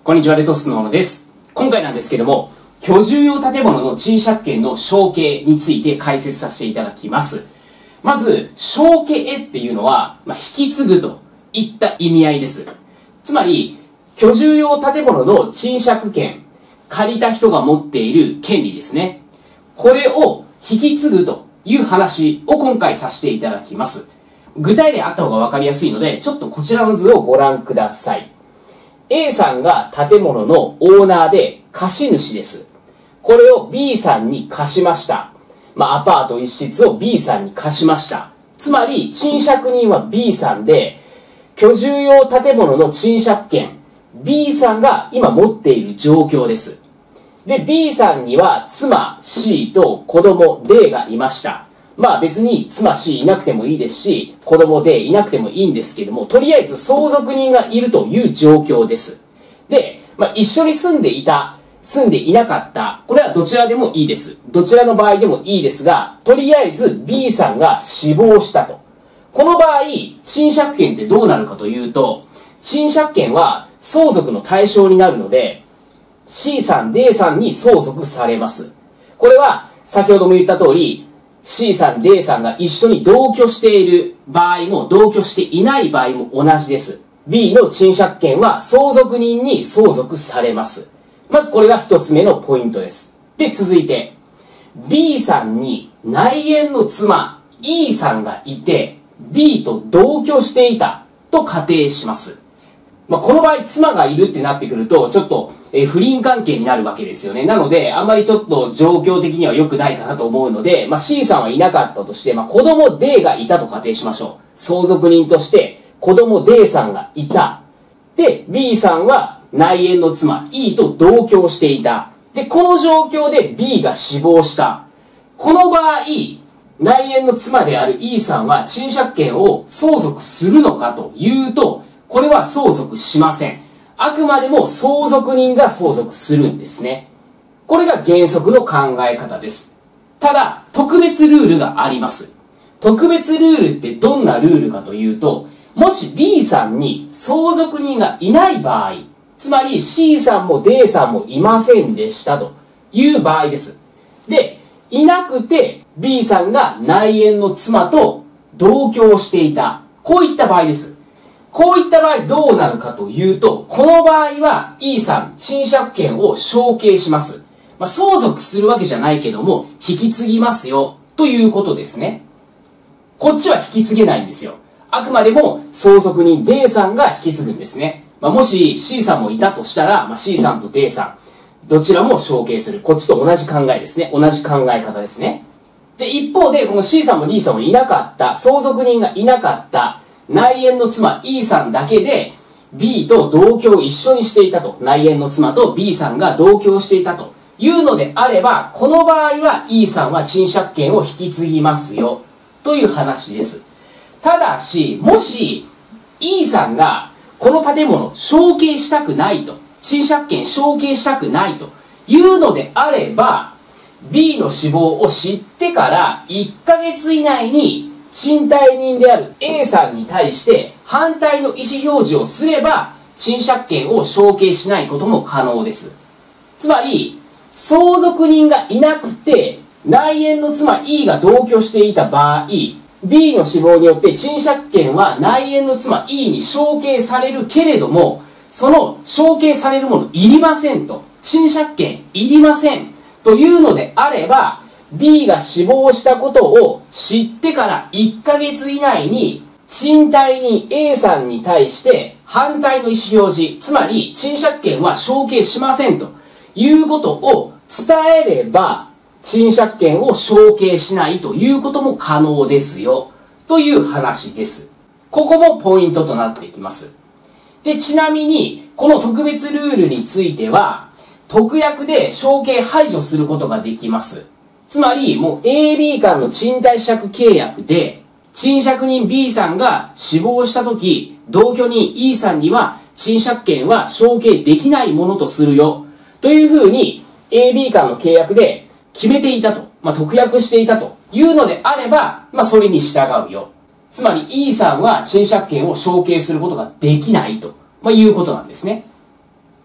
こんにちは、レトスの小野です。今回なんですけども、居住用建物の賃借権の承継について解説させていただきます。まず、承継っていうのは、引き継ぐといった意味合いです。つまり、居住用建物の賃借権、借りた人が持っている権利ですね。これを引き継ぐという話を今回させていただきます。具体例あった方がわかりやすいので、ちょっとこちらの図をご覧ください。A さんが建物のオーナーで貸主です。これを B さんに貸しました。アパート一室を B さんに貸しました。つまり、賃借人は B さんで、居住用建物の賃借権、B さんが今持っている状況です。で、B さんには妻 C と子供 D がいました。別に妻 C いなくてもいいですし、子供 D いなくてもいいんですけども、とりあえず相続人がいるという状況です。で、一緒に住んでいた、住んでいなかった、これはどちらでもいいです。どちらの場合でもいいですが、とりあえず B さんが死亡したと。この場合、賃借権ってどうなるかというと、賃借権は相続の対象になるので、C さん、D さんに相続されます。これは、先ほども言った通り、C さん、D さんが一緒に同居している場合も、同居していない場合も同じです。B の賃借権は相続人に相続されます。まずこれが一つ目のポイントです。で、続いて、B さんに内縁の妻、E さんがいて、B と同居していたと仮定します。この場合、妻がいるってなってくると、ちょっと、不倫関係になるわけですよね。なので、あんまりちょっと状況的には良くないかなと思うので、C さんはいなかったとして、子供 D がいたと仮定しましょう。相続人として、子供 D さんがいた。で、B さんは内縁の妻 E と同居していた。で、この状況で B が死亡した。この場合、内縁の妻である E さんは賃借権を相続するのかというと、これは相続しません。あくまでも相続人が相続するんですね。これが原則の考え方です。ただ、特別ルールがあります。特別ルールってどんなルールかというと、もし B さんに相続人がいない場合、つまり C さんも D さんもいませんでしたという場合です。で、いなくて B さんが内縁の妻と同居をしていた。こういった場合です。こういった場合どうなるかというと、この場合は E さん、賃借権を承継します。相続するわけじゃないけども、引き継ぎますよ、ということですね。こっちは引き継げないんですよ。あくまでも相続人 D さんが引き継ぐんですね。もし C さんもいたとしたら、C さんと D さん、どちらも承継する。こっちと同じ考えですね。同じ考え方ですね。で、一方で、この C さんも D さんもいなかった、相続人がいなかった、内縁の妻 E さんだけで B と同居を一緒にしていたと。内縁の妻と B さんが同居をしていたというのであれば、この場合は E さんは賃借権を引き継ぎますよという話です。ただし、もし E さんがこの建物承継したくないと、賃借権承継したくないというのであれば、B の死亡を知ってから1ヶ月以内に賃貸人である A さんに対して反対の意思表示をすれば、賃借権を承継しないことも可能です。つまり、相続人がいなくて、内縁の妻 E が同居していた場合、B の死亡によって賃借権は内縁の妻 E に承継されるけれども、その承継されるものいりませんと、賃借権いりませんというのであれば、B が死亡したことを知ってから1ヶ月以内に賃貸人 A さんに対して反対の意思表示、つまり賃借権は承継しませんということを伝えれば、賃借権を承継しないということも可能ですよという話です。ここもポイントとなってきます。で、ちなみにこの特別ルールについては特約で承継排除することができます。つまり、もう AB 間の賃貸借契約で、賃借人 B さんが死亡したとき、同居人 E さんには賃借権は承継できないものとするよ。というふうに AB 間の契約で決めていたと。特約していたというのであれば、それに従うよ。つまり E さんは賃借権を承継することができないということなんですね。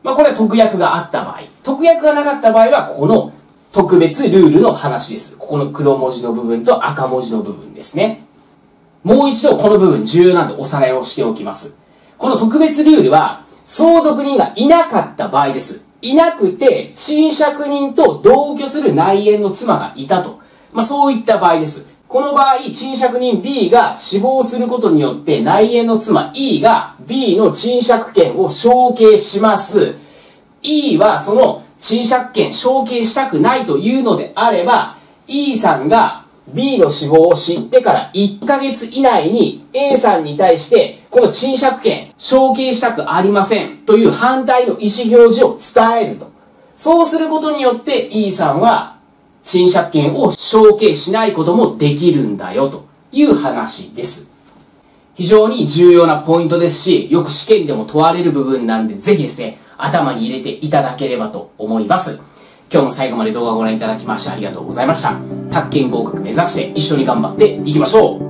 これは特約があった場合。特約がなかった場合は、ここの特別ルールの話です。ここの黒文字の部分と赤文字の部分ですね。もう一度この部分重要なんでおさらいをしておきます。この特別ルールは、相続人がいなかった場合です。いなくて、賃借人と同居する内縁の妻がいたと。そういった場合です。この場合、賃借人 B が死亡することによって内縁の妻 E が B の賃借権を承継します。E はその賃借権承継したくないというのであれば、E さんが B の死亡を知ってから1ヶ月以内に A さんに対してこの賃借権承継したくありませんという反対の意思表示を伝えると。そうすることによって E さんは賃借権を承継しないこともできるんだよという話です。非常に重要なポイントですし、よく試験でも問われる部分なんで、ぜひですね、頭に入れていただければと思います。今日も最後まで動画をご覧いただきましてありがとうございました。宅建合格目指して一緒に頑張っていきましょう。